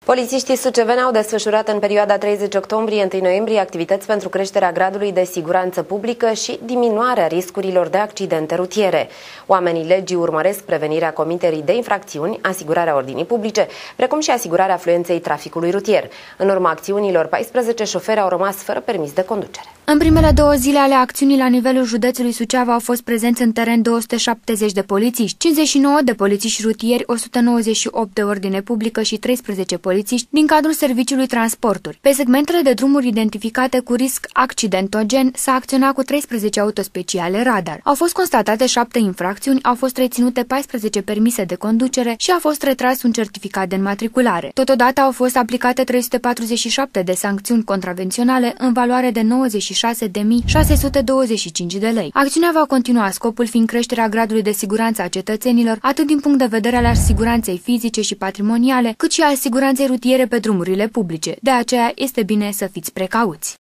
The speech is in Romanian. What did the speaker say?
Polițiștii suceveni au desfășurat în perioada 30 octombrie-1 noiembrie activități pentru creșterea gradului de siguranță publică și diminuarea riscurilor de accidente rutiere. Oamenii legii urmăresc prevenirea comiterii de infracțiuni, asigurarea ordinii publice, precum și asigurarea fluenței traficului rutier. În urma acțiunilor, 14 șoferi au rămas fără permis de conducere. În primele 2 zile ale acțiunii la nivelul județului Suceava au fost prezenți în teren 270 de polițiști, 59 de polițiști rutieri, 198 de ordine publică și 13 polițiști din cadrul serviciului transporturi. Pe segmentele de drumuri identificate cu risc accidentogen s-a acționat cu 13 autospeciale radar. Au fost constatate 7 infracțiuni, au fost reținute 14 permise de conducere și a fost retras un certificat de înmatriculare. Totodată au fost aplicate 347 de sancțiuni contravenționale în valoare de 96.625 de lei. Acțiunea va continua, scopul fiind creșterea gradului de siguranță a cetățenilor, atât din punct de vedere al siguranței fizice și patrimoniale, cât și al siguranței rutiere pe drumurile publice. De aceea este bine să fiți precauți.